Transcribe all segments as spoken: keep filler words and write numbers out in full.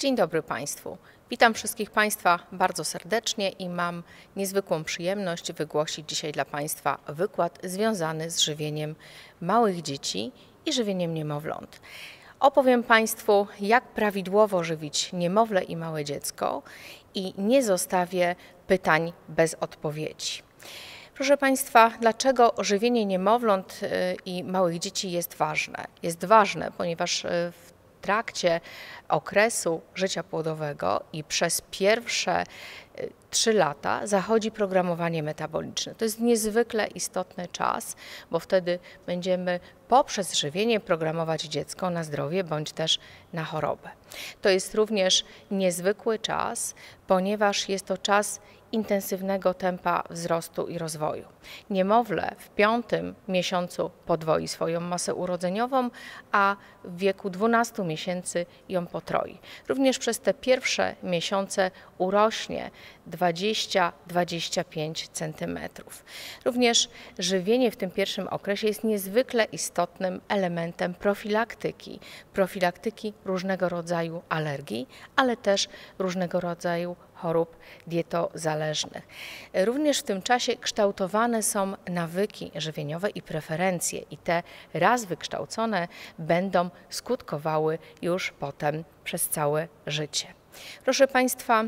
Dzień dobry Państwu. Witam wszystkich Państwa bardzo serdecznie i mam niezwykłą przyjemność wygłosić dzisiaj dla Państwa wykład związany z żywieniem małych dzieci i żywieniem niemowląt. Opowiem Państwu, jak prawidłowo żywić niemowlę i małe dziecko i nie zostawię pytań bez odpowiedzi. Proszę Państwa, dlaczego żywienie niemowląt i małych dzieci jest ważne? Jest ważne, ponieważ w trakcie okresu życia płodowego i przez pierwsze trzy lata zachodzi programowanie metaboliczne. To jest niezwykle istotny czas, bo wtedy będziemy poprzez żywienie programować dziecko na zdrowie bądź też na chorobę. To jest również niezwykły czas, ponieważ jest to czas intensywnego tempa wzrostu i rozwoju. Niemowlę w piątym miesiącu podwoi swoją masę urodzeniową, a w wieku dwunastu miesięcy ją potroi. Również przez te pierwsze miesiące urośnie dwadzieścia do dwudziestu pięciu centymetrów. Również żywienie w tym pierwszym okresie jest niezwykle istotnym elementem profilaktyki. Profilaktyki różnego rodzaju alergii, ale też różnego rodzaju chorób dietozależnych. Również w tym czasie kształtowane są nawyki żywieniowe i preferencje i te raz wykształcone będą skutkowały już potem przez całe życie. Proszę Państwa,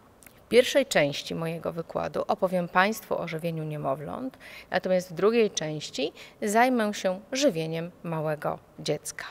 w pierwszej części mojego wykładu opowiem Państwu o żywieniu niemowląt, natomiast w drugiej części zajmę się żywieniem małego dziecka.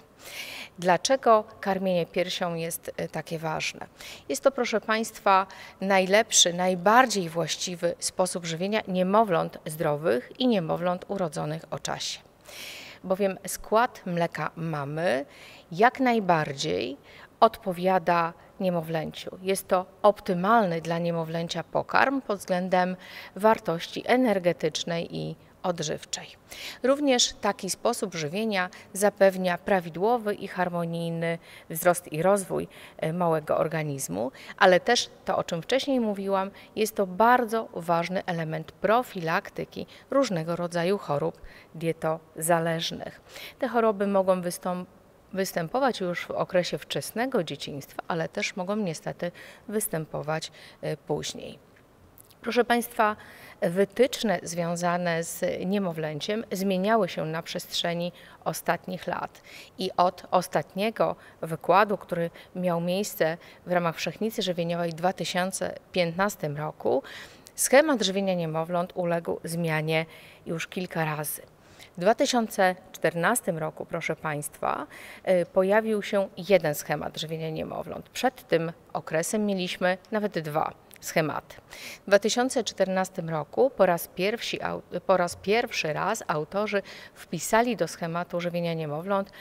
Dlaczego karmienie piersią jest takie ważne? Jest to, proszę Państwa, najlepszy, najbardziej właściwy sposób żywienia niemowląt zdrowych i niemowląt urodzonych o czasie. Bowiem skład mleka mamy jak najbardziej odpowiada niemowlęciu. Jest to optymalny dla niemowlęcia pokarm pod względem wartości energetycznej i odżywczej. Również taki sposób żywienia zapewnia prawidłowy i harmonijny wzrost i rozwój małego organizmu, ale też to, o czym wcześniej mówiłam, jest to bardzo ważny element profilaktyki różnego rodzaju chorób dietozależnych. Te choroby mogą wystąpić występować już w okresie wczesnego dzieciństwa, ale też mogą niestety występować później. Proszę Państwa, wytyczne związane z niemowlęciem zmieniały się na przestrzeni ostatnich lat i od ostatniego wykładu, który miał miejsce w ramach Wszechnicy Żywieniowej w dwa tysiące piętnastym roku, schemat żywienia niemowląt uległ zmianie już kilka razy. W dwa tysiące czternastym roku, proszę Państwa, pojawił się jeden schemat żywienia niemowląt. Przed tym okresem mieliśmy nawet dwa schematy. W dwa tysiące czternastym roku po raz, pierwszy, po raz pierwszy raz autorzy wpisali do schematu żywienia niemowląt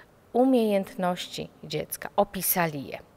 umiejętności dziecka, opisali je.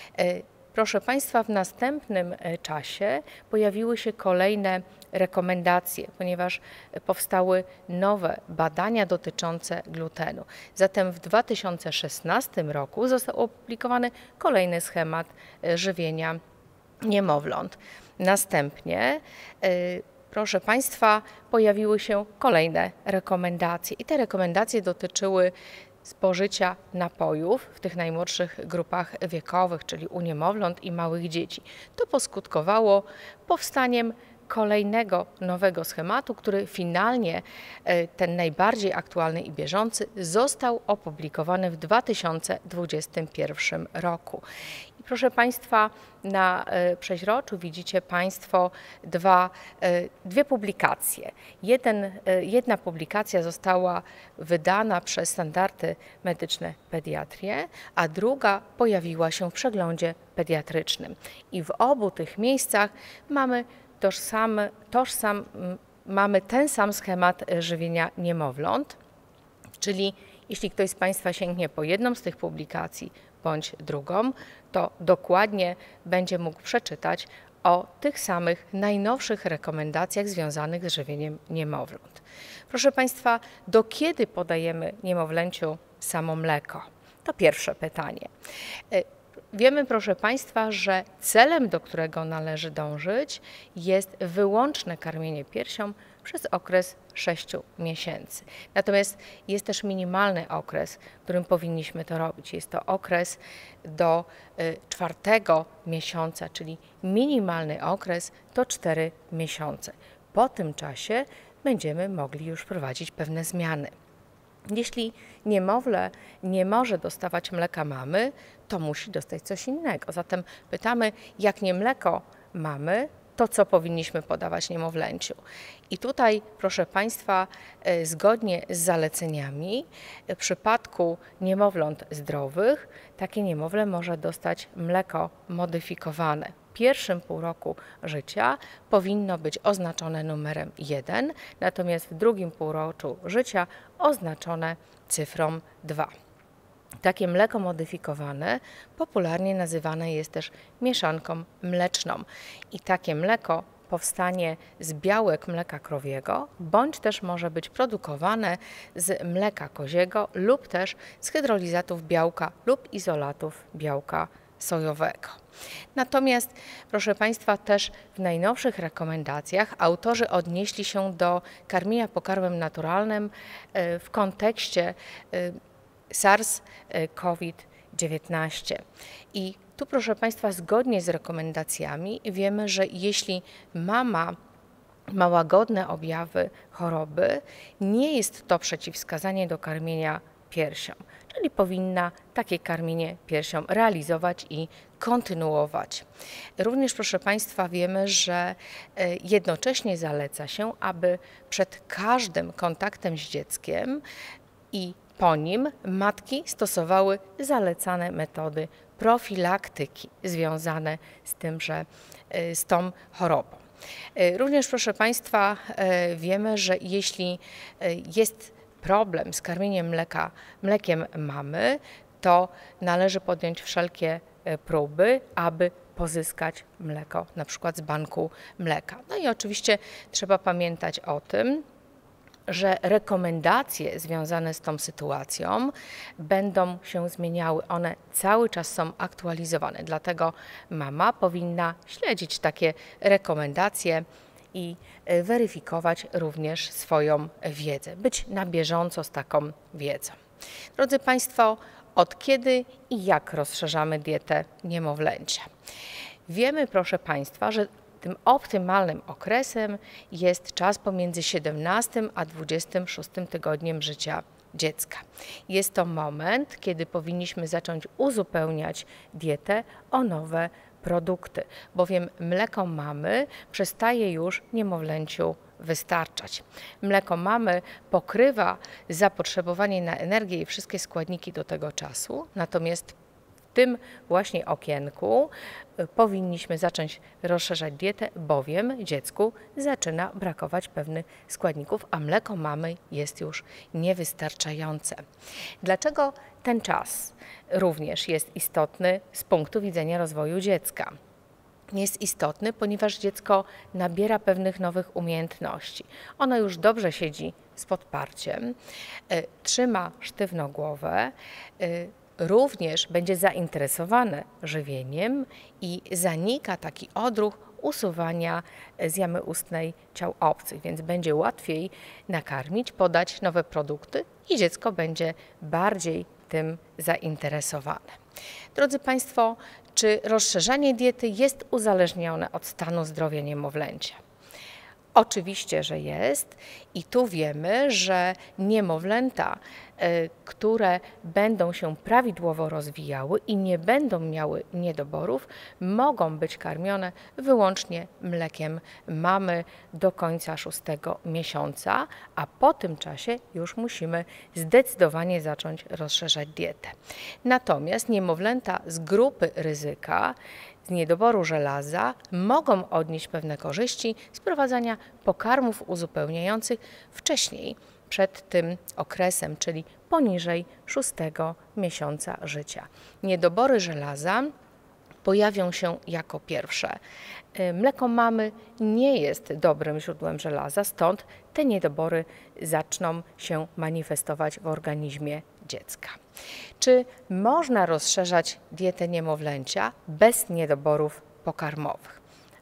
Proszę Państwa, w następnym czasie pojawiły się kolejne rekomendacje, ponieważ powstały nowe badania dotyczące glutenu. Zatem w dwa tysiące szesnastym roku został opublikowany kolejny schemat żywienia niemowląt. Następnie, proszę Państwa, pojawiły się kolejne rekomendacje i te rekomendacje dotyczyły spożycia napojów w tych najmłodszych grupach wiekowych, czyli u niemowląt i małych dzieci. To poskutkowało powstaniem kolejnego nowego schematu, który finalnie, ten najbardziej aktualny i bieżący, został opublikowany w dwa tysiące dwudziestym pierwszym roku. I proszę Państwa, na przeźroczu widzicie Państwo dwa, dwie publikacje. Jeden, jedna publikacja została wydana przez Standardy Medyczne Pediatrię, a druga pojawiła się w przeglądzie pediatrycznym. I w obu tych miejscach mamy Tożsamy, tożsam, mamy ten sam schemat żywienia niemowląt, czyli jeśli ktoś z Państwa sięgnie po jedną z tych publikacji bądź drugą, to dokładnie będzie mógł przeczytać o tych samych najnowszych rekomendacjach związanych z żywieniem niemowląt. Proszę Państwa, do kiedy podajemy niemowlęciu samo mleko? To pierwsze pytanie. Wiemy, proszę Państwa, że celem, do którego należy dążyć, jest wyłączne karmienie piersią przez okres sześciu miesięcy. Natomiast jest też minimalny okres, w którym powinniśmy to robić. Jest to okres do y, czwartego miesiąca, czyli minimalny okres to cztery miesiące. Po tym czasie będziemy mogli już prowadzić pewne zmiany. Jeśli niemowlę nie może dostawać mleka mamy, to musi dostać coś innego. Zatem pytamy, jak nie mleko mamy, to co powinniśmy podawać niemowlęciu. I tutaj, proszę Państwa, zgodnie z zaleceniami, w przypadku niemowląt zdrowych, takie niemowlę może dostać mleko modyfikowane. W pierwszym półroczu życia powinno być oznaczone numerem jeden, natomiast w drugim półroczu życia oznaczone cyfrą dwa. Takie mleko modyfikowane popularnie nazywane jest też mieszanką mleczną i takie mleko powstanie z białek mleka krowiego, bądź też może być produkowane z mleka koziego lub też z hydrolizatów białka lub izolatów białka sojowego. Natomiast, proszę Państwa, też w najnowszych rekomendacjach autorzy odnieśli się do karmienia pokarmem naturalnym w kontekście SARS COVID dziewiętnaście. I tu, proszę Państwa, zgodnie z rekomendacjami wiemy, że jeśli mama ma łagodne objawy choroby, nie jest to przeciwwskazanie do karmienia piersią, czyli powinna takie karmienie piersią realizować i kontynuować. Również, proszę Państwa, wiemy, że jednocześnie zaleca się, aby przed każdym kontaktem z dzieckiem i po nim matki stosowały zalecane metody profilaktyki związane z tymże, z tą chorobą. Również, proszę Państwa, wiemy, że jeśli jest problem z karmieniem mleka, mlekiem mamy, to należy podjąć wszelkie próby, aby pozyskać mleko, na przykład z banku mleka. No i oczywiście trzeba pamiętać o tym, że rekomendacje związane z tą sytuacją będą się zmieniały. One cały czas są aktualizowane, dlatego mama powinna śledzić takie rekomendacje i weryfikować również swoją wiedzę, być na bieżąco z taką wiedzą. Drodzy Państwo, od kiedy i jak rozszerzamy dietę niemowlęcia? Wiemy, proszę Państwa, że tym optymalnym okresem jest czas pomiędzy siedemnastym a dwudziestym szóstym tygodniem życia dziecka. Jest to moment, kiedy powinniśmy zacząć uzupełniać dietę o nowe produkty, bowiem mleko mamy przestaje już niemowlęciu wystarczać. Mleko mamy pokrywa zapotrzebowanie na energię i wszystkie składniki do tego czasu, natomiast w tym właśnie okienku powinniśmy zacząć rozszerzać dietę, bowiem dziecku zaczyna brakować pewnych składników, a mleko mamy jest już niewystarczające. Dlaczego ten czas również jest istotny z punktu widzenia rozwoju dziecka? Jest istotny, ponieważ dziecko nabiera pewnych nowych umiejętności. Ono już dobrze siedzi z podparciem, trzyma sztywno głowę, również będzie zainteresowane żywieniem i zanika taki odruch usuwania z jamy ustnej ciał obcych, więc będzie łatwiej nakarmić, podać nowe produkty i dziecko będzie bardziej tym zainteresowane. Drodzy Państwo, czy rozszerzanie diety jest uzależnione od stanu zdrowia niemowlęcia? Oczywiście, że jest i tu wiemy, że niemowlęta, które będą się prawidłowo rozwijały i nie będą miały niedoborów, mogą być karmione wyłącznie mlekiem mamy do końca szóstego miesiąca, a po tym czasie już musimy zdecydowanie zacząć rozszerzać dietę. Natomiast niemowlęta z grupy ryzyka, z niedoboru żelaza mogą odnieść pewne korzyści z prowadzenia pokarmów uzupełniających wcześniej, przed tym okresem, czyli poniżej szóstego miesiąca życia. Niedobory żelaza pojawią się jako pierwsze. Mleko mamy nie jest dobrym źródłem żelaza, stąd te niedobory zaczną się manifestować w organizmie dziecka. Czy można rozszerzać dietę niemowlęcia bez niedoborów pokarmowych?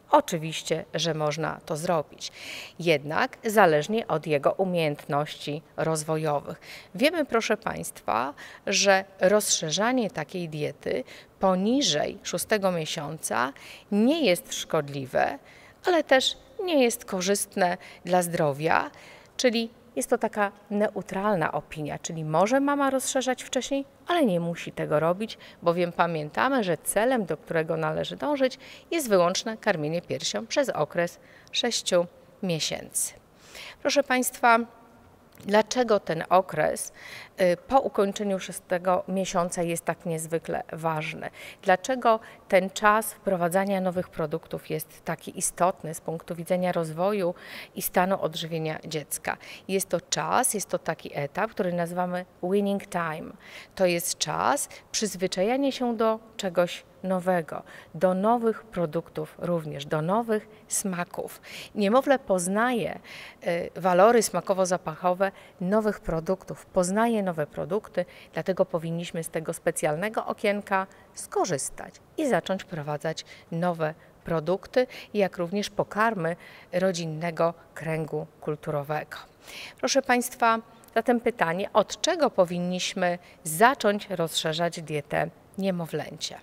Oczywiście, że można to zrobić, jednak zależnie od jego umiejętności rozwojowych. Wiemy, proszę Państwa, że rozszerzanie takiej diety poniżej szóstego miesiąca nie jest szkodliwe, ale też nie jest korzystne dla zdrowia, czyli jest to taka neutralna opinia, czyli może mama rozszerzać wcześniej, ale nie musi tego robić, bowiem pamiętamy, że celem, do którego należy dążyć, jest wyłączne karmienie piersią przez okres sześciu miesięcy. Proszę Państwa, dlaczego ten okres po ukończeniu szóstego miesiąca jest tak niezwykle ważny? Dlaczego ten czas wprowadzania nowych produktów jest taki istotny z punktu widzenia rozwoju i stanu odżywienia dziecka? Jest to czas, jest to taki etap, który nazywamy weaning time. To jest czas przyzwyczajania się do czegoś nowego, do nowych produktów również, do nowych smaków. Niemowlę poznaje y, walory smakowo-zapachowe nowych produktów, poznaje nowe produkty, dlatego powinniśmy z tego specjalnego okienka skorzystać i zacząć wprowadzać nowe produkty, jak również pokarmy rodzinnego kręgu kulturowego. Proszę Państwa, zatem pytanie, od czego powinniśmy zacząć rozszerzać dietę niemowlęcia?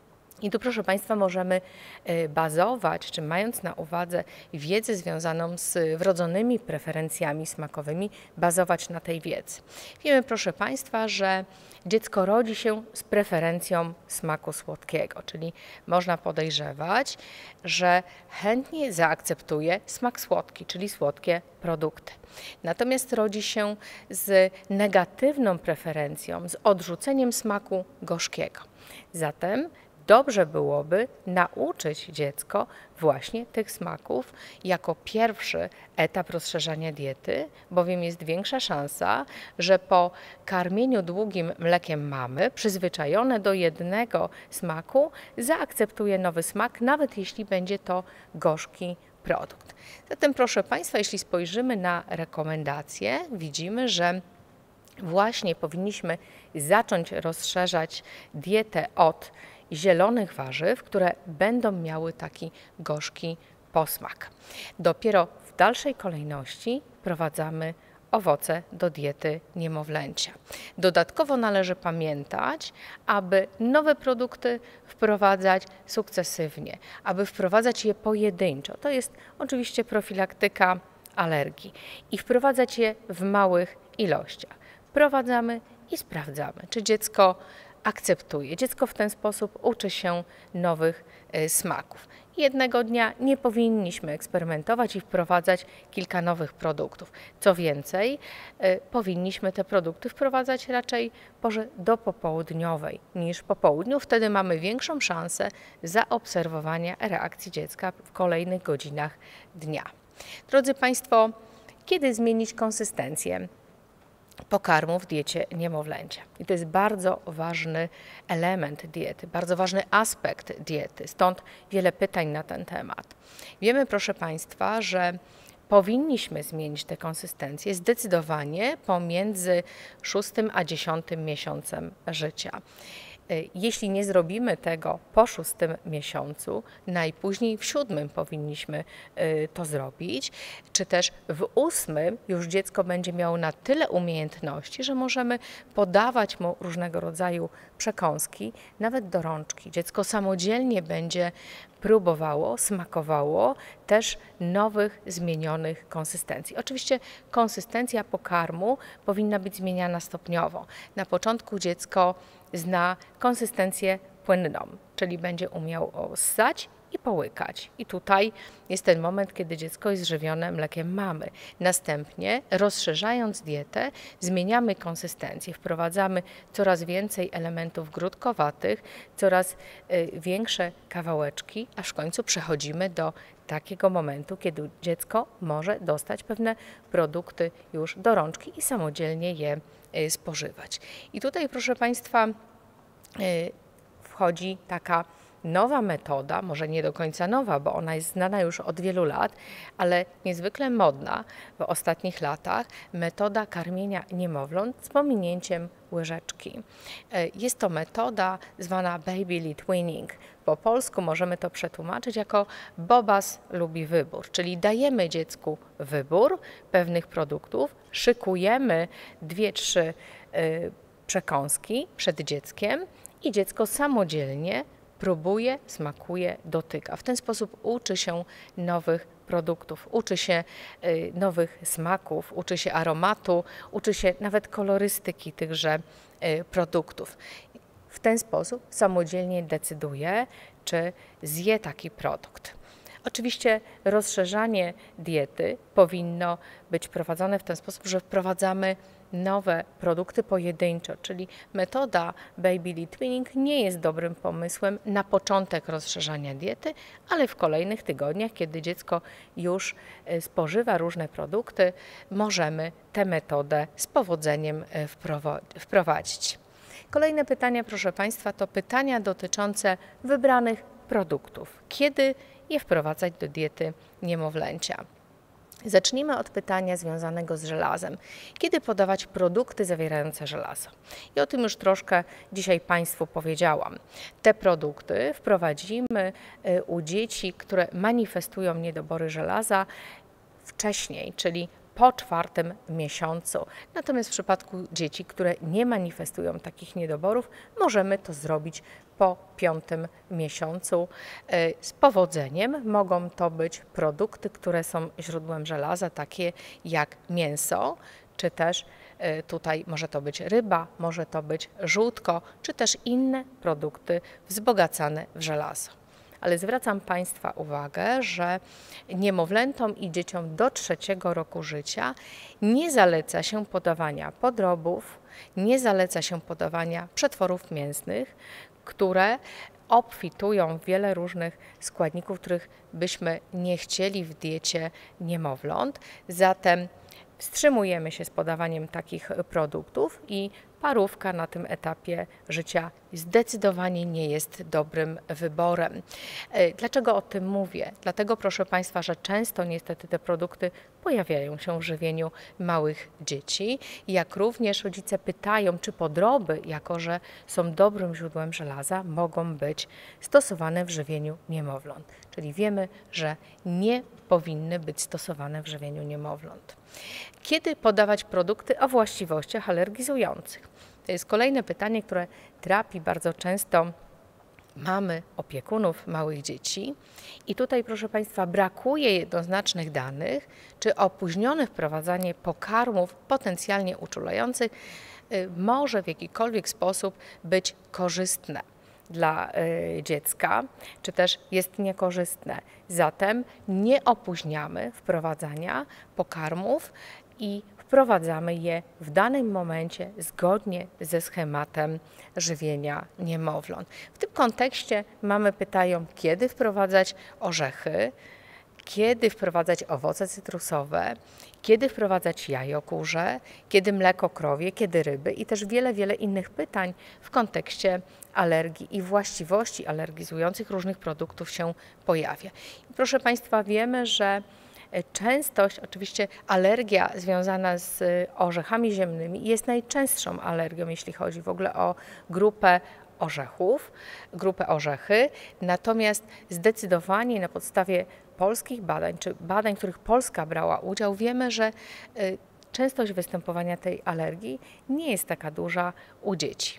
I tu, proszę Państwa, możemy bazować, czy mając na uwadze wiedzę związaną z wrodzonymi preferencjami smakowymi, bazować na tej wiedzy. Wiemy, proszę Państwa, że dziecko rodzi się z preferencją smaku słodkiego, czyli można podejrzewać, że chętnie zaakceptuje smak słodki, czyli słodkie produkty. Natomiast rodzi się z negatywną preferencją, z odrzuceniem smaku gorzkiego. Zatem dobrze byłoby nauczyć dziecko właśnie tych smaków jako pierwszy etap rozszerzania diety, bowiem jest większa szansa, że po karmieniu długim mlekiem mamy, przyzwyczajone do jednego smaku, zaakceptuje nowy smak, nawet jeśli będzie to gorzki produkt. Zatem, proszę Państwa, jeśli spojrzymy na rekomendacje, widzimy, że właśnie powinniśmy zacząć rozszerzać dietę od zielonych warzyw, które będą miały taki gorzki posmak. Dopiero w dalszej kolejności wprowadzamy owoce do diety niemowlęcia. Dodatkowo należy pamiętać, aby nowe produkty wprowadzać sukcesywnie, aby wprowadzać je pojedynczo. To jest oczywiście profilaktyka alergii i wprowadzać je w małych ilościach. Wprowadzamy i sprawdzamy, czy dziecko akceptuje. Dziecko w ten sposób uczy się nowych y, smaków. Jednego dnia nie powinniśmy eksperymentować i wprowadzać kilka nowych produktów. Co więcej, y, powinniśmy te produkty wprowadzać raczej w porze dopopołudniowej niż po południu. Wtedy mamy większą szansę zaobserwowania reakcji dziecka w kolejnych godzinach dnia. Drodzy Państwo, kiedy zmienić konsystencję pokarmu w diecie niemowlęcia? I to jest bardzo ważny element diety, bardzo ważny aspekt diety, stąd wiele pytań na ten temat. Wiemy, proszę Państwa, że powinniśmy zmienić tę konsystencję zdecydowanie pomiędzy szóstym a dziesiątym miesiącem życia. Jeśli nie zrobimy tego po szóstym miesiącu, najpóźniej w siódmym powinniśmy to zrobić, czy też w ósmym już dziecko będzie miało na tyle umiejętności, że możemy podawać mu różnego rodzaju przekąski, nawet do rączki. Dziecko samodzielnie będzie próbowało, smakowało też nowych, zmienionych konsystencji. Oczywiście konsystencja pokarmu powinna być zmieniana stopniowo. Na początku dziecko zna konsystencję płynną, czyli będzie umiał ssać i połykać. I tutaj jest ten moment, kiedy dziecko jest żywione mlekiem mamy. Następnie, rozszerzając dietę, zmieniamy konsystencję, wprowadzamy coraz więcej elementów grudkowatych, coraz y, większe kawałeczki, aż w końcu przechodzimy do takiego momentu, kiedy dziecko może dostać pewne produkty już do rączki i samodzielnie je y, spożywać. I tutaj, proszę Państwa, y, wchodzi taka nowa metoda, może nie do końca nowa, bo ona jest znana już od wielu lat, ale niezwykle modna w ostatnich latach, metoda karmienia niemowląt z pominięciem łyżeczki. Jest to metoda zwana baby led weaning. Po polsku możemy to przetłumaczyć jako Bobas lubi wybór, czyli dajemy dziecku wybór pewnych produktów, szykujemy dwie, trzy y, przekąski przed dzieckiem i dziecko samodzielnie próbuje, smakuje, dotyka. W ten sposób uczy się nowych produktów, uczy się y, nowych smaków, uczy się aromatu, uczy się nawet kolorystyki tychże y, produktów. W ten sposób samodzielnie decyduje, czy zje taki produkt. Oczywiście rozszerzanie diety powinno być prowadzone w ten sposób, że wprowadzamy nowe produkty pojedynczo, czyli metoda baby led weaning nie jest dobrym pomysłem na początek rozszerzania diety, ale w kolejnych tygodniach, kiedy dziecko już spożywa różne produkty, możemy tę metodę z powodzeniem wprowadzić. Kolejne pytania, proszę Państwa, to pytania dotyczące wybranych produktów. Kiedy je wprowadzać do diety niemowlęcia? Zacznijmy od pytania związanego z żelazem. Kiedy podawać produkty zawierające żelazo? I o tym już troszkę dzisiaj Państwu powiedziałam. Te produkty wprowadzimy u dzieci, które manifestują niedobory żelaza wcześniej, czyli po czwartym miesiącu. Natomiast w przypadku dzieci, które nie manifestują takich niedoborów, możemy to zrobić po piątym miesiącu. Z powodzeniem mogą to być produkty, które są źródłem żelaza, takie jak mięso, czy też tutaj może to być ryba, może to być żółtko, czy też inne produkty wzbogacane w żelazo. Ale zwracam Państwa uwagę, że niemowlętom i dzieciom do trzeciego roku życia nie zaleca się podawania podrobów, nie zaleca się podawania przetworów mięsnych, które obfitują w wiele różnych składników, których byśmy nie chcieli w diecie niemowląt. Zatem wstrzymujemy się z podawaniem takich produktów i parówka na tym etapie życia zdecydowanie nie jest dobrym wyborem. Dlaczego o tym mówię? Dlatego, proszę Państwa, że często niestety te produkty pojawiają się w żywieniu małych dzieci, jak również rodzice pytają, czy podroby, jako że są dobrym źródłem żelaza, mogą być stosowane w żywieniu niemowląt. Czyli wiemy, że nie powinny być stosowane w żywieniu niemowląt. Kiedy podawać produkty o właściwościach alergizujących? To jest kolejne pytanie, które trapi bardzo często mamy, opiekunów małych dzieci. I tutaj, proszę Państwa, brakuje jednoznacznych danych, czy opóźnione wprowadzanie pokarmów potencjalnie uczulających może w jakikolwiek sposób być korzystne dla dziecka, czy też jest niekorzystne. Zatem nie opóźniamy wprowadzania pokarmów i wprowadzamy je w danym momencie zgodnie ze schematem żywienia niemowląt. W tym kontekście mamy pytają, kiedy wprowadzać orzechy, kiedy wprowadzać owoce cytrusowe, kiedy wprowadzać jajo kurze, kiedy mleko krowie, kiedy ryby i też wiele, wiele innych pytań w kontekście alergii i właściwości alergizujących różnych produktów się pojawia. I proszę Państwa, wiemy, że częstość, oczywiście alergia związana z orzechami ziemnymi jest najczęstszą alergią, jeśli chodzi w ogóle o grupę orzechów, grupę orzechy, natomiast zdecydowanie na podstawie polskich badań, czy badań, w których Polska brała udział, wiemy, że częstość występowania tej alergii nie jest taka duża u dzieci.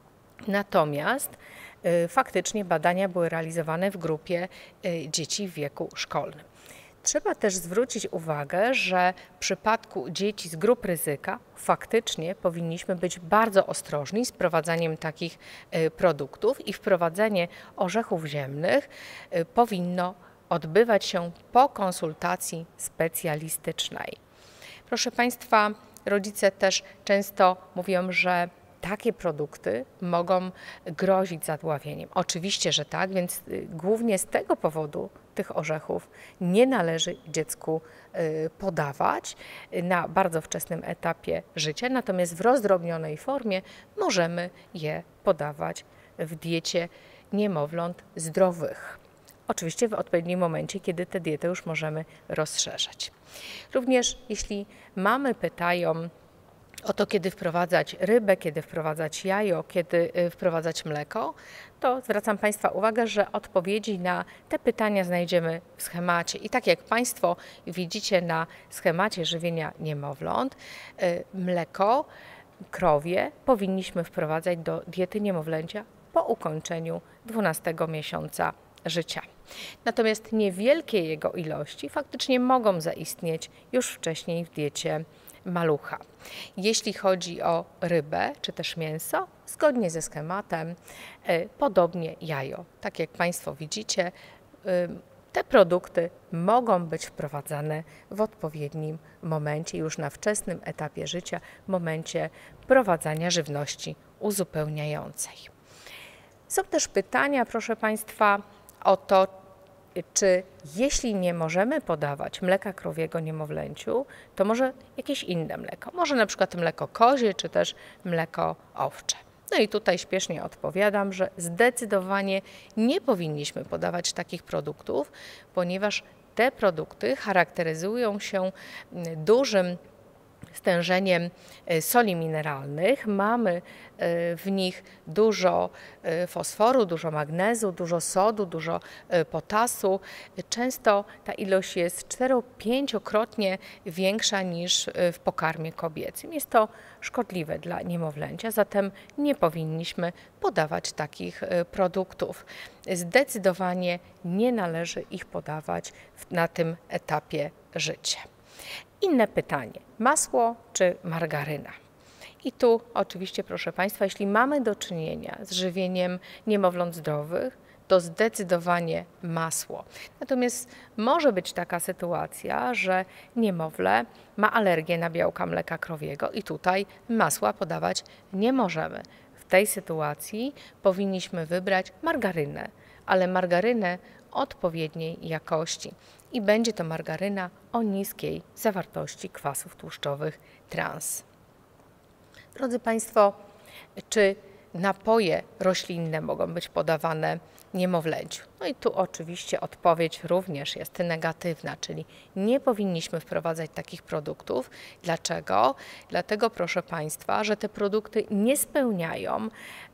Natomiast faktycznie badania były realizowane w grupie dzieci w wieku szkolnym. Trzeba też zwrócić uwagę, że w przypadku dzieci z grup ryzyka faktycznie powinniśmy być bardzo ostrożni z wprowadzaniem takich produktów i wprowadzenie orzechów ziemnych powinno odbywać się po konsultacji specjalistycznej. Proszę Państwa, rodzice też często mówią, że takie produkty mogą grozić zadławieniem. Oczywiście, że tak, więc głównie z tego powodu tych orzechów nie należy dziecku podawać na bardzo wczesnym etapie życia, natomiast w rozdrobnionej formie możemy je podawać w diecie niemowląt zdrowych. Oczywiście w odpowiednim momencie, kiedy tę dietę już możemy rozszerzać. Również jeśli mamy pytają o to, kiedy wprowadzać rybę, kiedy wprowadzać jajo, kiedy wprowadzać mleko, to zwracam Państwa uwagę, że odpowiedzi na te pytania znajdziemy w schemacie. I tak jak Państwo widzicie na schemacie żywienia niemowląt, mleko krowie powinniśmy wprowadzać do diety niemowlęcia po ukończeniu dwunastego miesiąca życia. Natomiast niewielkie jego ilości faktycznie mogą zaistnieć już wcześniej w diecie malucha. Jeśli chodzi o rybę czy też mięso, zgodnie ze schematem, podobnie jajo. Tak jak Państwo widzicie, te produkty mogą być wprowadzane w odpowiednim momencie, już na wczesnym etapie życia, w momencie wprowadzania żywności uzupełniającej. Są też pytania, proszę Państwa, o to, czy jeśli nie możemy podawać mleka krowiego niemowlęciu, to może jakieś inne mleko, może na przykład mleko kozie, czy też mleko owcze. No i tutaj śpiesznie odpowiadam, że zdecydowanie nie powinniśmy podawać takich produktów, ponieważ te produkty charakteryzują się dużym stężeniem soli mineralnych. Mamy w nich dużo fosforu, dużo magnezu, dużo sodu, dużo potasu. Często ta ilość jest cztero-pięciokrotnie większa niż w pokarmie kobiecym. Jest to szkodliwe dla niemowlęcia, zatem nie powinniśmy podawać takich produktów. Zdecydowanie nie należy ich podawać na tym etapie życia. Inne pytanie, masło czy margaryna? I tu oczywiście, proszę Państwa, jeśli mamy do czynienia z żywieniem niemowląt zdrowych, to zdecydowanie masło. Natomiast może być taka sytuacja, że niemowlę ma alergię na białka mleka krowiego i tutaj masła podawać nie możemy. W tej sytuacji powinniśmy wybrać margarynę, ale margarynę odpowiedniej jakości. I będzie to margaryna o niskiej zawartości kwasów tłuszczowych trans. Drodzy Państwo, czy napoje roślinne mogą być podawane niemowlęciu? No i tu oczywiście odpowiedź również jest negatywna, czyli nie powinniśmy wprowadzać takich produktów. Dlaczego? Dlatego, proszę Państwa, że te produkty nie spełniają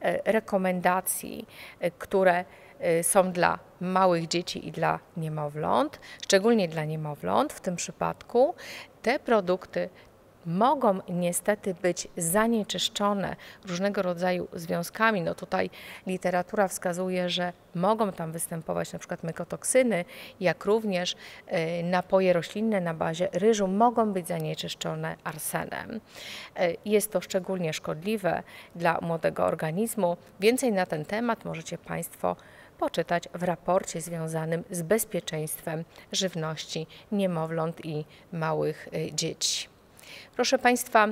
rekomendacji, które są dla małych dzieci i dla niemowląt, szczególnie dla niemowląt. W tym przypadku te produkty mogą niestety być zanieczyszczone różnego rodzaju związkami. No tutaj literatura wskazuje, że mogą tam występować na przykład mykotoksyny, jak również napoje roślinne na bazie ryżu mogą być zanieczyszczone arsenem. Jest to szczególnie szkodliwe dla młodego organizmu. Więcej na ten temat możecie Państwo poczytać w raporcie związanym z bezpieczeństwem żywności niemowląt i małych dzieci. Proszę Państwa,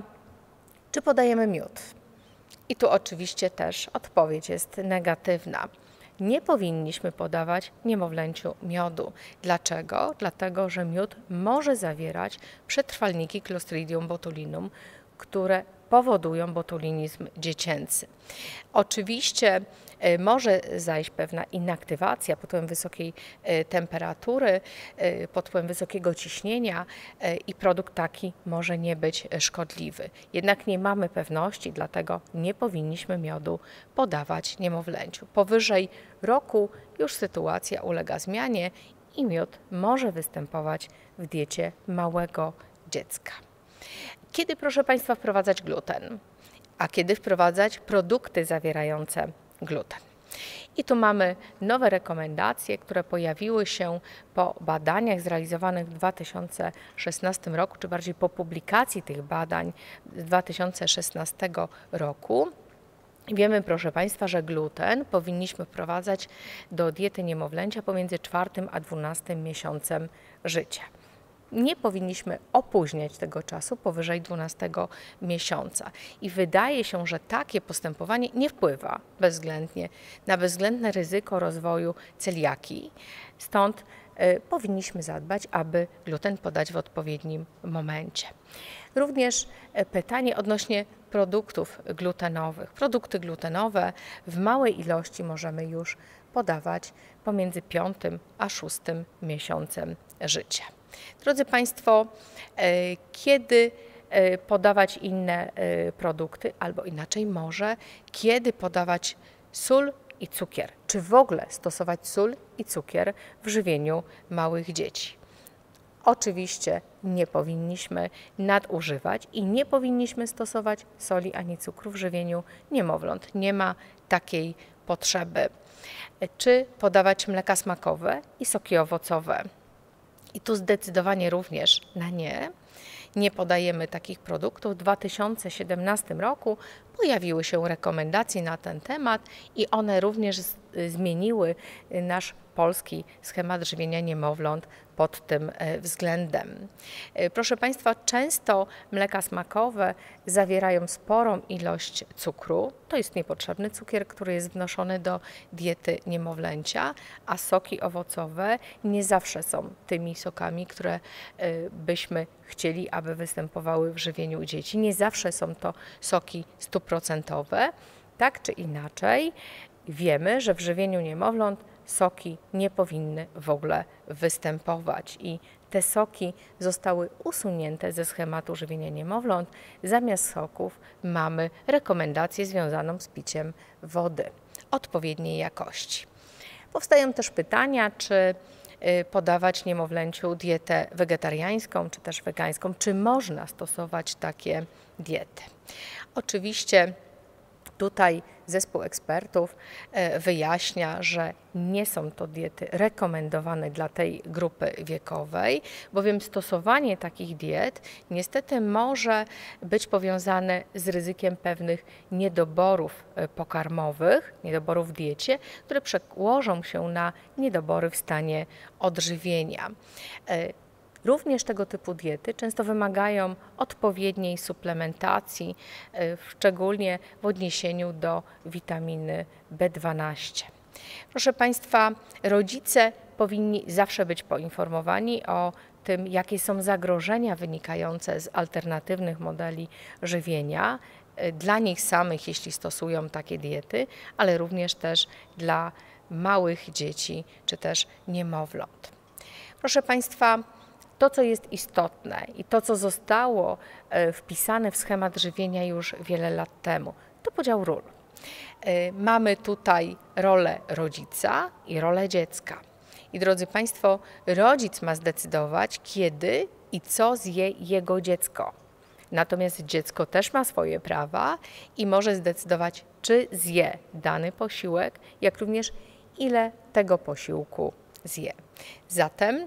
czy podajemy miód? I tu oczywiście też odpowiedź jest negatywna. Nie powinniśmy podawać niemowlęciu miodu. Dlaczego? Dlatego, że miód może zawierać przetrwalniki Clostridium botulinum, które powodują botulinizm dziecięcy. Oczywiście może zajść pewna inaktywacja pod wpływem wysokiej temperatury, pod wpływem wysokiego ciśnienia i produkt taki może nie być szkodliwy. Jednak nie mamy pewności, dlatego nie powinniśmy miodu podawać niemowlęciu. Powyżej roku już sytuacja ulega zmianie i miód może występować w diecie małego dziecka. Kiedy, proszę Państwa, wprowadzać gluten? A kiedy wprowadzać produkty zawierające gluten? I tu mamy nowe rekomendacje, które pojawiły się po badaniach zrealizowanych w dwa tysiące szesnastym roku, czy bardziej po publikacji tych badań z dwa tysiące szesnastego roku. Wiemy, proszę Państwa, że gluten powinniśmy wprowadzać do diety niemowlęcia pomiędzy czwartym a dwunastym miesiącem życia. Nie powinniśmy opóźniać tego czasu powyżej dwunastego miesiąca. I wydaje się, że takie postępowanie nie wpływa bezwzględnie na bezwzględne ryzyko rozwoju celiakii. Stąd powinniśmy zadbać, aby gluten podać w odpowiednim momencie. Również pytanie odnośnie produktów glutenowych. Produkty glutenowe w małej ilości możemy już podawać pomiędzy piątym a szóstym miesiącem życia. Drodzy Państwo, kiedy podawać inne produkty, albo inaczej może, kiedy podawać sól i cukier? Czy w ogóle stosować sól i cukier w żywieniu małych dzieci? Oczywiście nie powinniśmy nadużywać i nie powinniśmy stosować soli ani cukru w żywieniu niemowląt. Nie ma takiej potrzeby. Czy podawać mleka smakowe i soki owocowe? I tu zdecydowanie również na nie. Nie podajemy takich produktów. W dwa tysiące siedemnastym roku pojawiły się rekomendacje na ten temat i one również zmieniły nasz polski schemat żywienia niemowląt pod tym względem. Proszę Państwa, często mleka smakowe zawierają sporą ilość cukru. To jest niepotrzebny cukier, który jest wnoszony do diety niemowlęcia, a soki owocowe nie zawsze są tymi sokami, które byśmy chcieli, aby występowały w żywieniu dzieci. Nie zawsze są to soki stuprocentowe. Tak czy inaczej, wiemy, że w żywieniu niemowląt soki nie powinny w ogóle występować i te soki zostały usunięte ze schematu żywienia niemowląt. Zamiast soków mamy rekomendację związaną z piciem wody odpowiedniej jakości. Powstają też pytania, czy podawać niemowlęciu dietę wegetariańską czy też wegańską, czy można stosować takie diety. Oczywiście tutaj zespół ekspertów wyjaśnia, że nie są to diety rekomendowane dla tej grupy wiekowej, bowiem stosowanie takich diet niestety może być powiązane z ryzykiem pewnych niedoborów pokarmowych, niedoborów w diecie, które przełożą się na niedobory w stanie odżywienia. Również tego typu diety często wymagają odpowiedniej suplementacji, szczególnie w odniesieniu do witaminy B dwanaście. Proszę Państwa, rodzice powinni zawsze być poinformowani o tym, jakie są zagrożenia wynikające z alternatywnych modeli żywienia dla nich samych, jeśli stosują takie diety, ale również też dla małych dzieci czy też niemowląt. Proszę Państwa, to, co jest istotne i to, co zostało wpisane w schemat żywienia już wiele lat temu, to podział ról. Mamy tutaj rolę rodzica i rolę dziecka. I drodzy Państwo, rodzic ma zdecydować, kiedy i co zje jego dziecko. Natomiast dziecko też ma swoje prawa i może zdecydować, czy zje dany posiłek, jak również ile tego posiłku zje. Zatem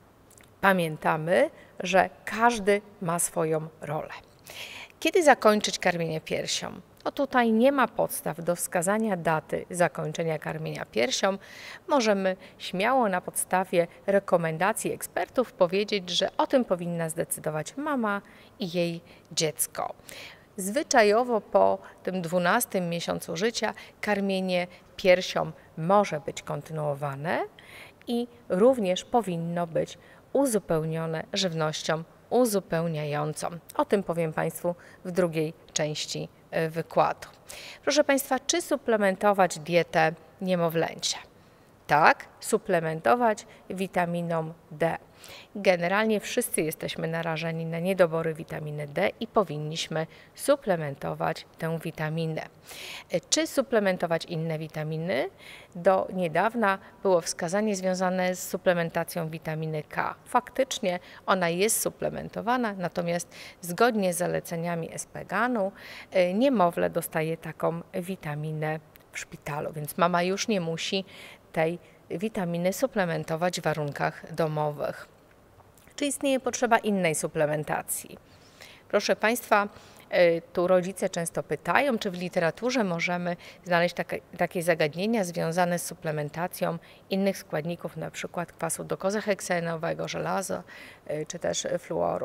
pamiętamy, że każdy ma swoją rolę. Kiedy zakończyć karmienie piersią? No tutaj nie ma podstaw do wskazania daty zakończenia karmienia piersią. Możemy śmiało na podstawie rekomendacji ekspertów powiedzieć, że o tym powinna zdecydować mama i jej dziecko. Zwyczajowo po tym dwunastym miesiącu życia karmienie piersią może być kontynuowane i również powinno być uzupełnione żywnością uzupełniającą. O tym powiem Państwu w drugiej części wykładu. Proszę Państwa, czy suplementować dietę niemowlęcia? Tak, suplementować witaminą D. Generalnie wszyscy jesteśmy narażeni na niedobory witaminy D i powinniśmy suplementować tę witaminę. Czy suplementować inne witaminy? Do niedawna było wskazanie związane z suplementacją witaminy K. Faktycznie ona jest suplementowana, natomiast zgodnie z zaleceniami ESPEGAN-u niemowlę dostaje taką witaminę w szpitalu, więc mama już nie musi tej witaminy suplementować w warunkach domowych. Czy istnieje potrzeba innej suplementacji? Proszę Państwa, tu rodzice często pytają, czy w literaturze możemy znaleźć takie, takie zagadnienia związane z suplementacją innych składników, na przykład kwasu dokozaheksaenowego, żelaza czy też fluoru.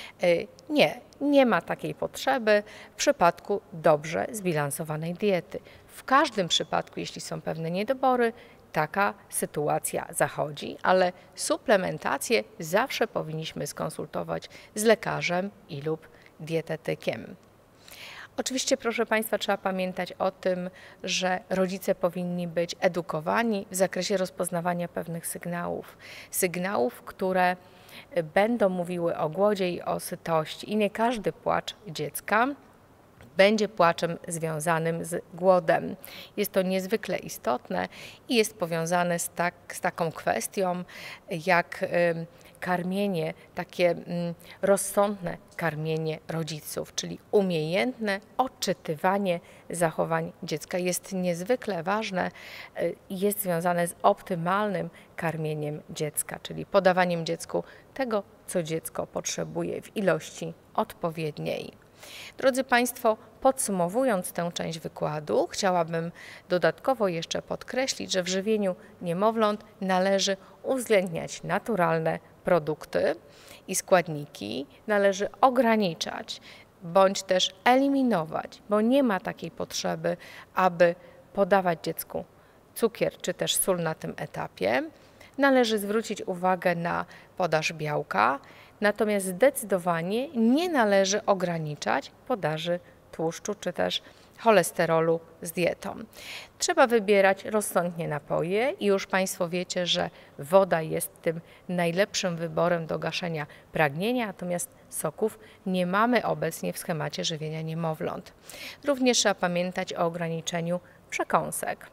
Nie, nie ma takiej potrzeby w przypadku dobrze zbilansowanej diety. W każdym przypadku, jeśli są pewne niedobory, taka sytuacja zachodzi, ale suplementację zawsze powinniśmy skonsultować z lekarzem i lub dietetykiem. Oczywiście, proszę Państwa, trzeba pamiętać o tym, że rodzice powinni być edukowani w zakresie rozpoznawania pewnych sygnałów. Sygnałów, które będą mówiły o głodzie i o sytości. I nie każdy płacz dziecka będzie płaczem związanym z głodem. Jest to niezwykle istotne i jest powiązane z, tak, z taką kwestią jak y, karmienie, takie y, rozsądne karmienie rodziców, czyli umiejętne odczytywanie zachowań dziecka. Jest niezwykle ważne i y, jest związane z optymalnym karmieniem dziecka, czyli podawaniem dziecku tego, co dziecko potrzebuje w ilości odpowiedniej. Drodzy Państwo, podsumowując tę część wykładu, chciałabym dodatkowo jeszcze podkreślić, że w żywieniu niemowląt należy uwzględniać naturalne produkty i składniki, należy ograniczać bądź też eliminować, bo nie ma takiej potrzeby, aby podawać dziecku cukier czy też sól na tym etapie. Należy zwrócić uwagę na podaż białka, natomiast zdecydowanie nie należy ograniczać podaży tłuszczu czy też cholesterolu z dietą. Trzeba wybierać rozsądnie napoje i już Państwo wiecie, że woda jest tym najlepszym wyborem do gaszenia pragnienia, natomiast soków nie mamy obecnie w schemacie żywienia niemowląt. Również trzeba pamiętać o ograniczeniu przekąsek.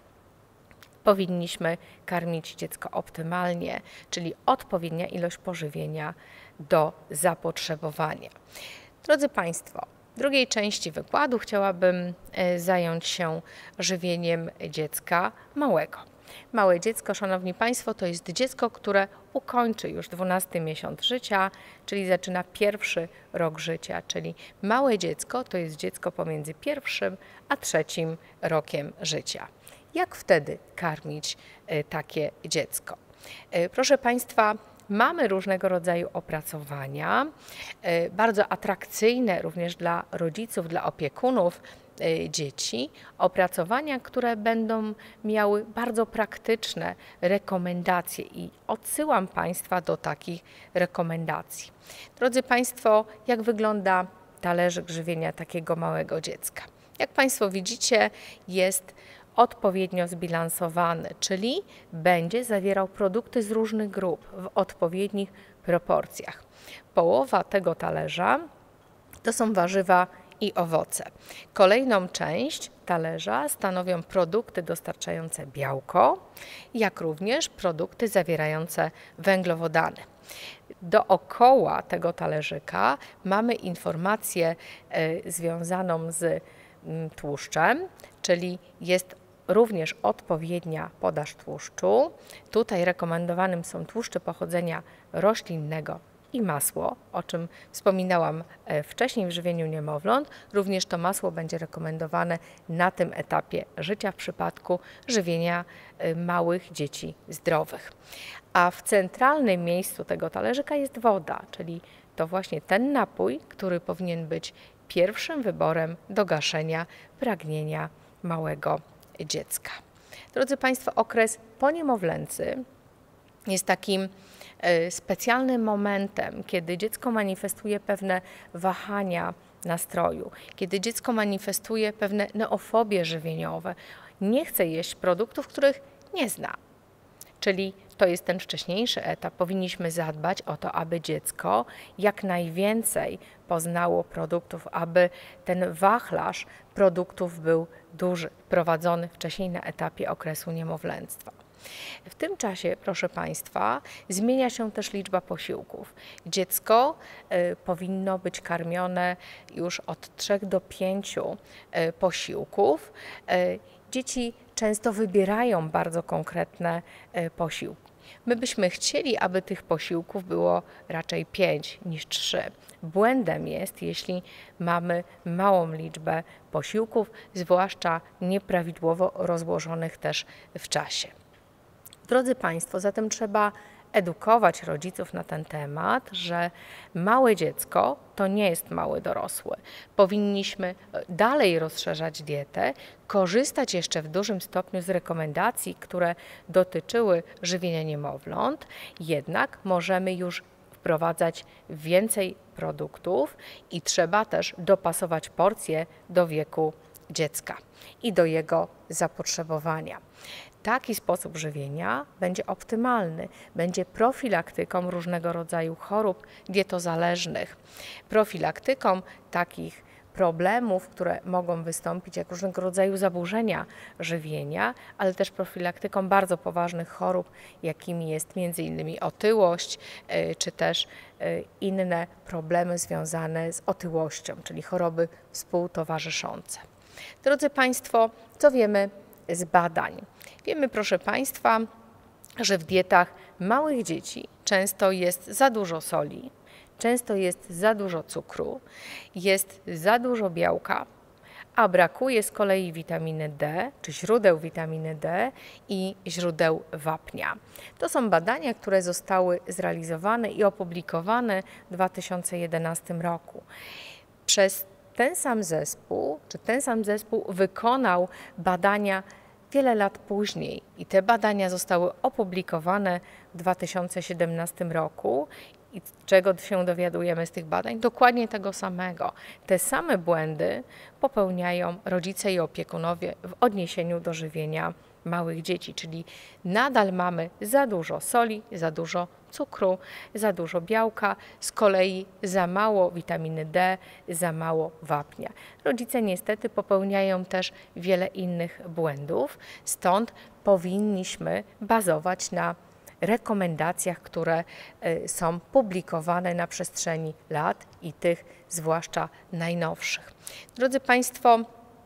Powinniśmy karmić dziecko optymalnie, czyli odpowiednia ilość pożywienia do zapotrzebowania. Drodzy Państwo, w drugiej części wykładu chciałabym zająć się żywieniem dziecka małego. Małe dziecko, Szanowni Państwo, to jest dziecko, które ukończy już dwunasty miesiąc życia, czyli zaczyna pierwszy rok życia, czyli małe dziecko to jest dziecko pomiędzy pierwszym a trzecim rokiem życia. Jak wtedy karmić takie dziecko? Proszę Państwa, mamy różnego rodzaju opracowania, bardzo atrakcyjne również dla rodziców, dla opiekunów dzieci, opracowania, które będą miały bardzo praktyczne rekomendacje i odsyłam Państwa do takich rekomendacji. Drodzy Państwo, jak wygląda talerzyk żywienia takiego małego dziecka? Jak Państwo widzicie, jest odpowiednio zbilansowany, czyli będzie zawierał produkty z różnych grup w odpowiednich proporcjach. Połowa tego talerza to są warzywa i owoce. Kolejną część talerza stanowią produkty dostarczające białko, jak również produkty zawierające węglowodany. Dookoła tego talerzyka mamy informację y, związaną z y, tłuszczem, czyli jest również odpowiednia podaż tłuszczu. Tutaj rekomendowanym są tłuszcze pochodzenia roślinnego i masło, o czym wspominałam wcześniej w żywieniu niemowląt. Również to masło będzie rekomendowane na tym etapie życia w przypadku żywienia małych dzieci zdrowych. A w centralnym miejscu tego talerzyka jest woda, czyli to właśnie ten napój, który powinien być pierwszym wyborem do gaszenia pragnienia małego dziecka. Drodzy Państwo, okres poniemowlęcy jest takim specjalnym momentem, kiedy dziecko manifestuje pewne wahania nastroju, kiedy dziecko manifestuje pewne neofobie żywieniowe, nie chce jeść produktów, których nie zna. Czyli to jest ten wcześniejszy etap. Powinniśmy zadbać o to, aby dziecko jak najwięcej poznało produktów, aby ten wachlarz produktów był duży, prowadzony wcześniej na etapie okresu niemowlęctwa. W tym czasie, proszę Państwa, zmienia się też liczba posiłków. Dziecko y, powinno być karmione już od trzech do pięciu y, posiłków. Y, dzieci często wybierają bardzo konkretne y, posiłki. My byśmy chcieli, aby tych posiłków było raczej pięć niż trzy. Błędem jest, jeśli mamy małą liczbę posiłków, zwłaszcza nieprawidłowo rozłożonych też w czasie. Drodzy Państwo, zatem trzeba edukować rodziców na ten temat, że małe dziecko to nie jest mały dorosły. Powinniśmy dalej rozszerzać dietę, korzystać jeszcze w dużym stopniu z rekomendacji, które dotyczyły żywienia niemowląt, jednak możemy już wprowadzać więcej produktów i trzeba też dopasować porcje do wieku dziecka i do jego zapotrzebowania. Taki sposób żywienia będzie optymalny, będzie profilaktyką różnego rodzaju chorób dietozależnych, profilaktyką takich problemów, które mogą wystąpić, jak różnego rodzaju zaburzenia żywienia, ale też profilaktyką bardzo poważnych chorób, jakimi jest między innymi otyłość, czy też inne problemy związane z otyłością, czyli choroby współtowarzyszące. Drodzy Państwo, co wiemy z badań? Wiemy, proszę Państwa, że w dietach małych dzieci często jest za dużo soli, często jest za dużo cukru, jest za dużo białka, a brakuje z kolei witaminy D, czy źródeł witaminy D i źródeł wapnia. To są badania, które zostały zrealizowane i opublikowane w dwa tysiące jedenastym roku. Przez ten sam zespół, czy ten sam zespół wykonał badania wiele lat później i te badania zostały opublikowane w dwa tysiące siedemnastym roku. I czego się dowiadujemy z tych badań? Dokładnie tego samego. Te same błędy popełniają rodzice i opiekunowie w odniesieniu do żywienia małych dzieci, czyli nadal mamy za dużo soli, za dużo cukru, za dużo białka, z kolei za mało witaminy D, za mało wapnia. Rodzice niestety popełniają też wiele innych błędów, stąd powinniśmy bazować na rekomendacjach, które są publikowane na przestrzeni lat i tych zwłaszcza najnowszych. Drodzy Państwo,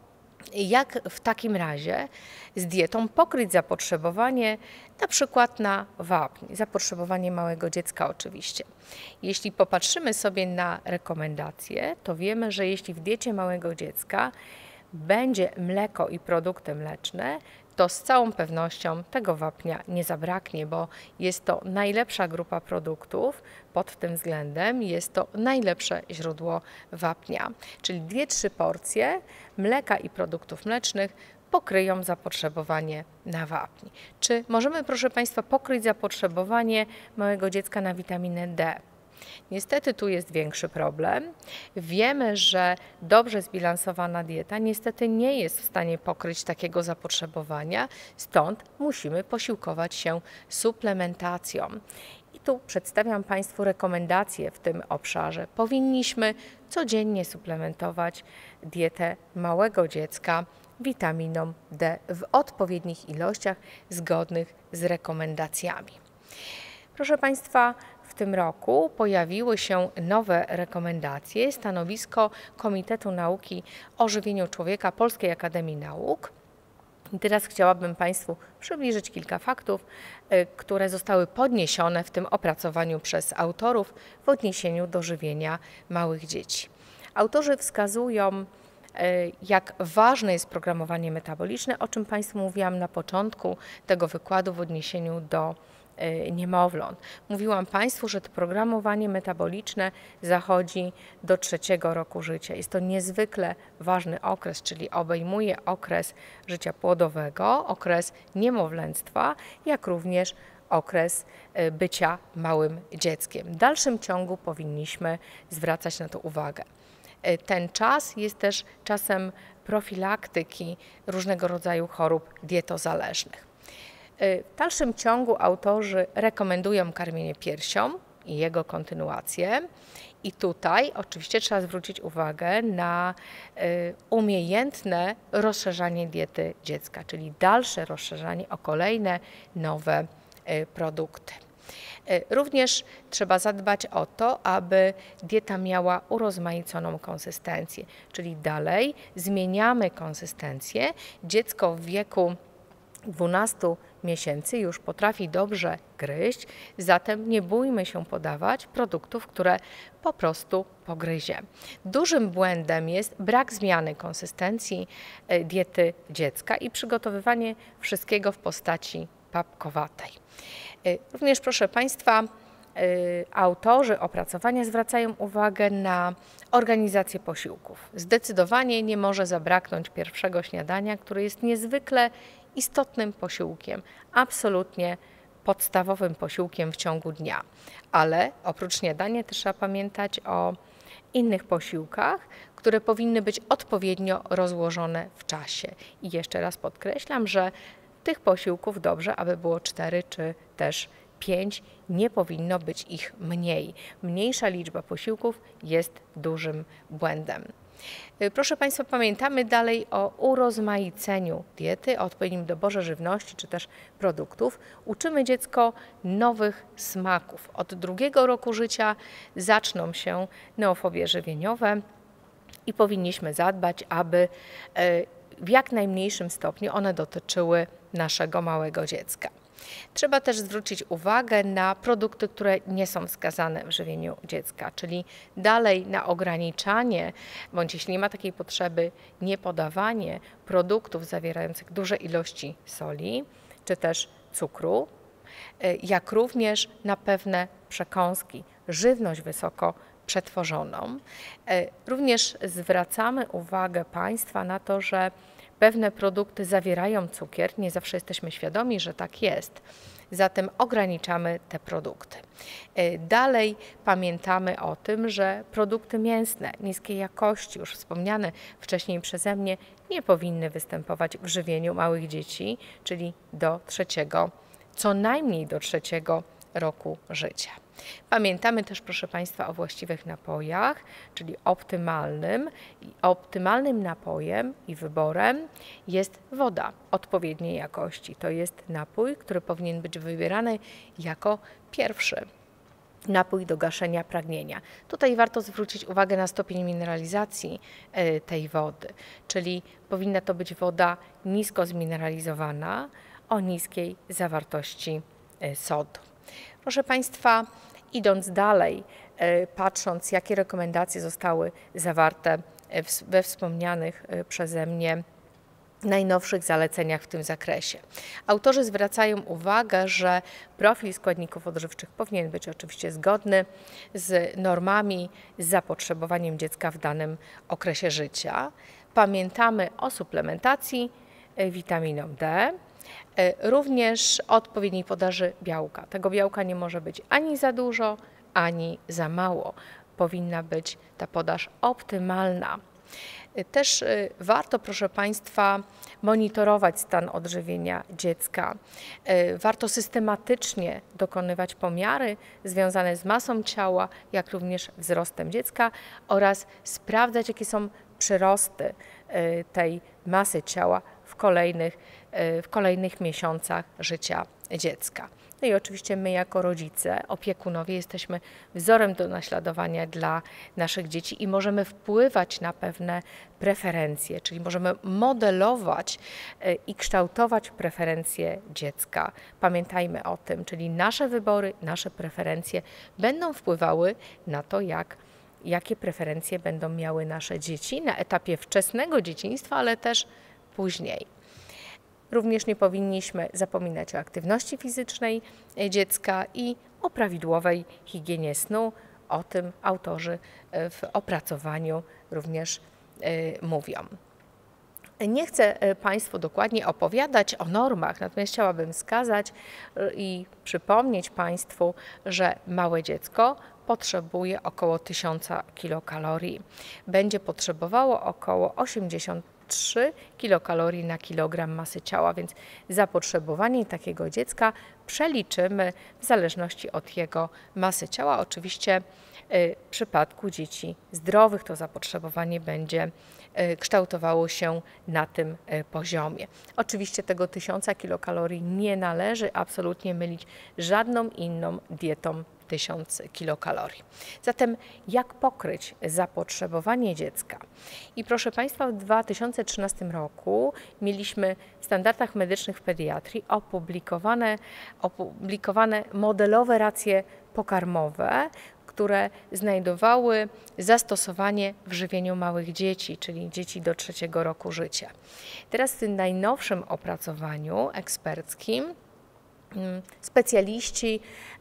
jak w takim razie z dietą pokryć zapotrzebowanie na przykład na wapń, zapotrzebowanie małego dziecka oczywiście. Jeśli popatrzymy sobie na rekomendacje, to wiemy, że jeśli w diecie małego dziecka będzie mleko i produkty mleczne, to z całą pewnością tego wapnia nie zabraknie, bo jest to najlepsza grupa produktów pod tym względem, jest to najlepsze źródło wapnia. Czyli dwie trzy porcje mleka i produktów mlecznych pokryją zapotrzebowanie na wapń. Czy możemy, proszę Państwa, pokryć zapotrzebowanie małego dziecka na witaminę D? Niestety tu jest większy problem. Wiemy, że dobrze zbilansowana dieta niestety nie jest w stanie pokryć takiego zapotrzebowania, stąd musimy posiłkować się suplementacją. I tu przedstawiam Państwu rekomendacje w tym obszarze. Powinniśmy codziennie suplementować dietę małego dziecka witaminą D w odpowiednich ilościach zgodnych z rekomendacjami. Proszę Państwa, w tym roku pojawiły się nowe rekomendacje, stanowisko Komitetu Nauki o Żywieniu Człowieka Polskiej Akademii Nauk. I teraz chciałabym Państwu przybliżyć kilka faktów, które zostały podniesione w tym opracowaniu przez autorów w odniesieniu do żywienia małych dzieci. Autorzy wskazują, jak ważne jest programowanie metaboliczne, o czym Państwu mówiłam na początku tego wykładu w odniesieniu do niemowląt. Mówiłam Państwu, że to programowanie metaboliczne zachodzi do trzeciego roku życia. Jest to niezwykle ważny okres, czyli obejmuje okres życia płodowego, okres niemowlęctwa, jak również okres bycia małym dzieckiem. W dalszym ciągu powinniśmy zwracać na to uwagę. Ten czas jest też czasem profilaktyki różnego rodzaju chorób dietozależnych. W dalszym ciągu autorzy rekomendują karmienie piersią i jego kontynuację. I tutaj oczywiście trzeba zwrócić uwagę na umiejętne rozszerzanie diety dziecka, czyli dalsze rozszerzanie o kolejne nowe produkty. Również trzeba zadbać o to, aby dieta miała urozmaiconą konsystencję, czyli dalej zmieniamy konsystencję. Dziecko w wieku dwunastu miesięcy już potrafi dobrze gryźć, zatem nie bójmy się podawać produktów, które po prostu pogryzie. Dużym błędem jest brak zmiany konsystencji diety dziecka i przygotowywanie wszystkiego w postaci papkowatej. Również, proszę Państwa, autorzy opracowania zwracają uwagę na organizację posiłków. Zdecydowanie nie może zabraknąć pierwszego śniadania, które jest niezwykle istotnym posiłkiem, absolutnie podstawowym posiłkiem w ciągu dnia. Ale oprócz śniadania też trzeba pamiętać o innych posiłkach, które powinny być odpowiednio rozłożone w czasie. I jeszcze raz podkreślam, że tych posiłków dobrze, aby było cztery czy też pięć, nie powinno być ich mniej. Mniejsza liczba posiłków jest dużym błędem. Proszę Państwa, pamiętamy dalej o urozmaiceniu diety, o odpowiednim doborze żywności czy też produktów. Uczymy dziecko nowych smaków. Od drugiego roku życia zaczną się neofobie żywieniowe i powinniśmy zadbać, aby w jak najmniejszym stopniu one dotyczyły naszego małego dziecka. Trzeba też zwrócić uwagę na produkty, które nie są wskazane w żywieniu dziecka, czyli dalej na ograniczanie, bądź jeśli nie ma takiej potrzeby, nie podawanie produktów zawierających duże ilości soli, czy też cukru, jak również na pewne przekąski, żywność wysoko przetworzoną. Również zwracamy uwagę Państwa na to, że pewne produkty zawierają cukier, nie zawsze jesteśmy świadomi, że tak jest, zatem ograniczamy te produkty. Dalej pamiętamy o tym, że produkty mięsne niskiej jakości, już wspomniane wcześniej przeze mnie, nie powinny występować w żywieniu małych dzieci, czyli do trzeciego, co najmniej do trzeciego roku życia. Pamiętamy też, proszę Państwa, o właściwych napojach, czyli optymalnym. Optymalnym napojem i wyborem jest woda odpowiedniej jakości. To jest napój, który powinien być wybierany jako pierwszy. Napój do gaszenia pragnienia. Tutaj warto zwrócić uwagę na stopień mineralizacji tej wody, czyli powinna to być woda nisko zmineralizowana, o niskiej zawartości sodu. Proszę Państwa, idąc dalej, patrząc, jakie rekomendacje zostały zawarte we wspomnianych przeze mnie najnowszych zaleceniach w tym zakresie. Autorzy zwracają uwagę, że profil składników odżywczych powinien być oczywiście zgodny z normami, z zapotrzebowaniem dziecka w danym okresie życia. Pamiętamy o suplementacji witaminą D, również odpowiedniej podaży białka. Tego białka nie może być ani za dużo, ani za mało. Powinna być ta podaż optymalna. Też warto, proszę Państwa, monitorować stan odżywienia dziecka. Warto systematycznie dokonywać pomiary związane z masą ciała, jak również wzrostem dziecka oraz sprawdzać, jakie są przyrosty tej masy ciała w kolejnych, w kolejnych miesiącach życia dziecka. No i oczywiście my jako rodzice, opiekunowie jesteśmy wzorem do naśladowania dla naszych dzieci i możemy wpływać na pewne preferencje, czyli możemy modelować i kształtować preferencje dziecka. Pamiętajmy o tym, czyli nasze wybory, nasze preferencje będą wpływały na to, jak jakie preferencje będą miały nasze dzieci na etapie wczesnego dzieciństwa, ale też później. Również nie powinniśmy zapominać o aktywności fizycznej dziecka i o prawidłowej higienie snu. O tym autorzy w opracowaniu również mówią. Nie chcę Państwu dokładnie opowiadać o normach, natomiast chciałabym wskazać i przypomnieć Państwu, że małe dziecko potrzebuje około tysiąc kilokalorii. Będzie potrzebowało około osiemdziesiąt trzy kilokalorii na kilogram masy ciała, więc zapotrzebowanie takiego dziecka przeliczymy w zależności od jego masy ciała. Oczywiście w przypadku dzieci zdrowych to zapotrzebowanie będzie kształtowało się na tym poziomie. Oczywiście tego tysiąca kilokalorii nie należy absolutnie mylić z żadną inną dietą tysiąc kilokalorii. Zatem jak pokryć zapotrzebowanie dziecka? I proszę Państwa, w dwa tysiące trzynastym roku mieliśmy w standardach medycznych w pediatrii opublikowane, opublikowane modelowe racje pokarmowe, które znajdowały zastosowanie w żywieniu małych dzieci, czyli dzieci do trzeciego roku życia. Teraz w tym najnowszym opracowaniu eksperckim specjaliści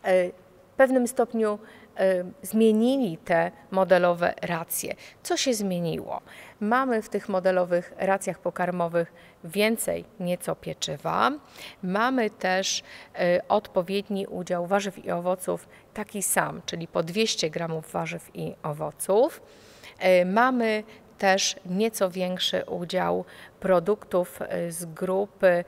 w pewnym stopniu zmienili te modelowe racje. Co się zmieniło? Mamy w tych modelowych racjach pokarmowych więcej nieco pieczywa, mamy też odpowiedni udział warzyw i owoców taki sam, czyli po dwieście gramów warzyw i owoców. Mamy też nieco większy udział produktów z grupy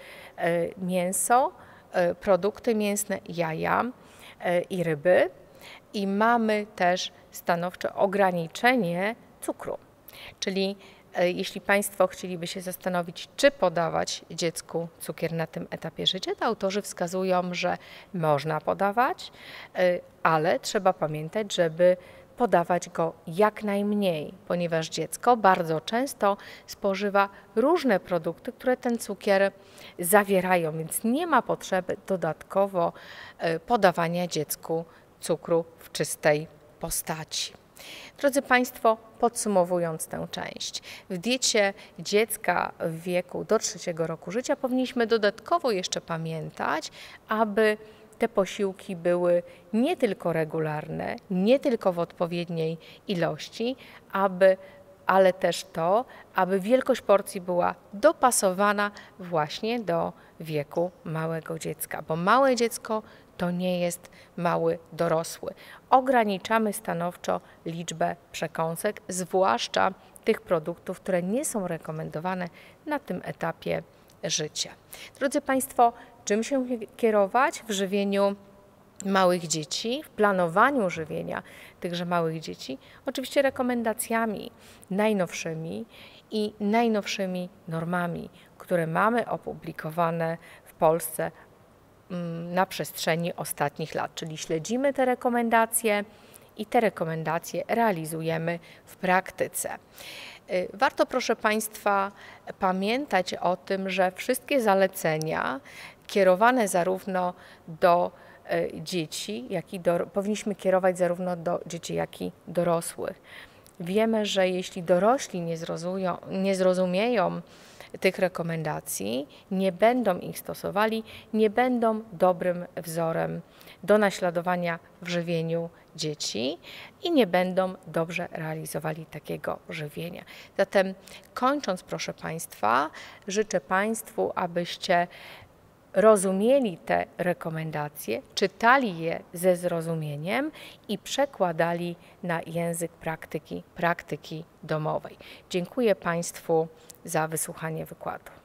mięso, produkty mięsne, jaja i ryby. I mamy też stanowcze ograniczenie cukru. Czyli jeśli Państwo chcieliby się zastanowić, czy podawać dziecku cukier na tym etapie życia, to autorzy wskazują, że można podawać, ale trzeba pamiętać, żeby podawać go jak najmniej, ponieważ dziecko bardzo często spożywa różne produkty, które ten cukier zawierają, więc nie ma potrzeby dodatkowo podawania dziecku cukru w czystej postaci. Drodzy Państwo, podsumowując tę część, w diecie dziecka w wieku do trzeciego roku życia powinniśmy dodatkowo jeszcze pamiętać, aby te posiłki były nie tylko regularne, nie tylko w odpowiedniej ilości, aby, ale też to, aby wielkość porcji była dopasowana właśnie do wieku małego dziecka, bo małe dziecko to nie jest mały dorosły. Ograniczamy stanowczo liczbę przekąsek, zwłaszcza tych produktów, które nie są rekomendowane na tym etapie życia. Drodzy Państwo, czym się kierować w żywieniu małych dzieci, w planowaniu żywienia tychże małych dzieci? Oczywiście rekomendacjami najnowszymi i najnowszymi normami, które mamy opublikowane w Polsce na przestrzeni ostatnich lat, czyli śledzimy te rekomendacje i te rekomendacje realizujemy w praktyce. Warto, proszę Państwa, pamiętać o tym, że wszystkie zalecenia kierowane zarówno do dzieci, jak i do, powinniśmy kierować zarówno do dzieci, jak i dorosłych. Wiemy, że jeśli dorośli nie, nie zrozumieją tych rekomendacji, nie będą ich stosowali, nie będą dobrym wzorem do naśladowania w żywieniu dzieci i nie będą dobrze realizowali takiego żywienia. Zatem kończąc, proszę Państwa, życzę Państwu, abyście rozumieli te rekomendacje, czytali je ze zrozumieniem i przekładali na język praktyki, praktyki domowej. Dziękuję Państwu za wysłuchanie wykładu.